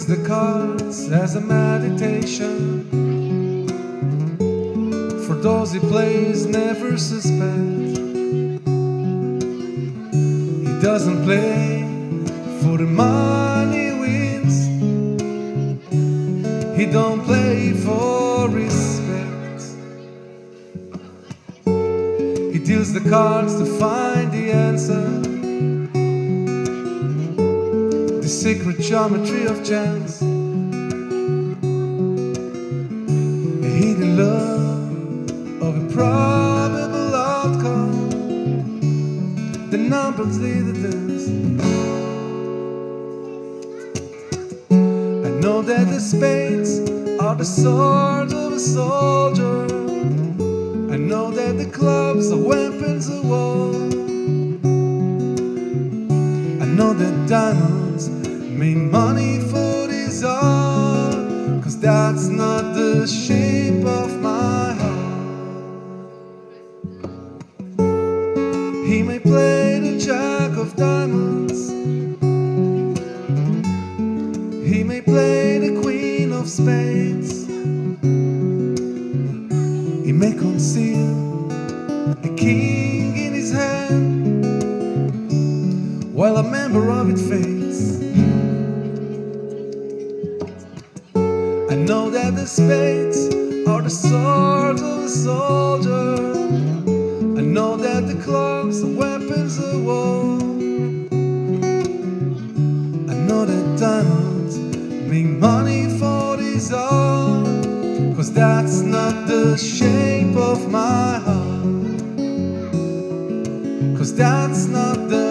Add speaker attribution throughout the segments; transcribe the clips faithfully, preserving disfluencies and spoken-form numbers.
Speaker 1: deals the cards as a meditation. For those he plays never suspect. He doesn't play for the money he wins. He don't play for respect. He deals the cards to find the answer, the secret geometry of chance, a hidden love of a probable outcome. The numbers lead the dance. I know that the spades are the sword of a soldier. I know that the clubs are weapons of war. I know that diamonds mean money for this art, 'cause that's not the shape of my heart. He may play the jack of diamonds, he may play the queen of spades, he may conceal a king in his hand while a member of it fades. I know that the spades are the sword of a soldier. I know that the clubs are weapons of war. I know that diamonds mean money for this art, 'cause that's not the shape of my heart. 'Cause that's not the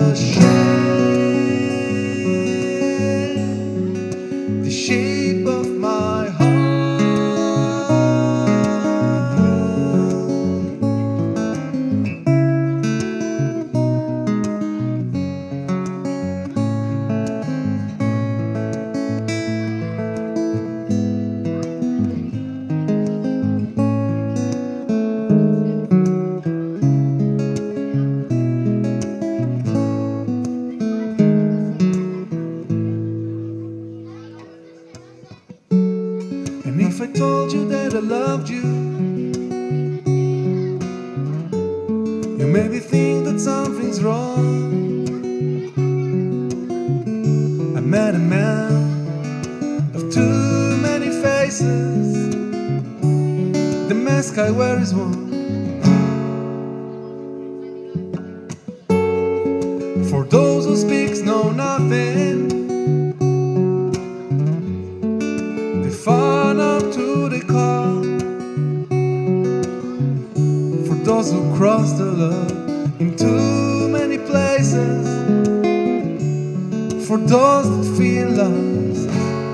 Speaker 1: shape, the shape of my heart. And if I told you that I loved you, you maybe think that something's wrong. I met a man of too many faces. The mask I wear is one. For those who speak know nothing, they fawn up to the call. For those who cross the love in too many places, for those that feel lost.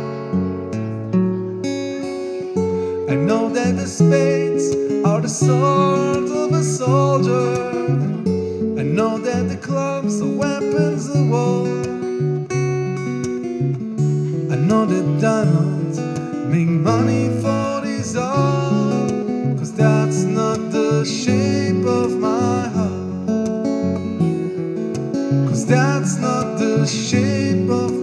Speaker 1: I know that the spades are the sword of a soldier. I know that the clubs are weapons of war. I know that diamonds mean money for this art, 'cause that's not the shape of my heart. 'Cause that's not the shape of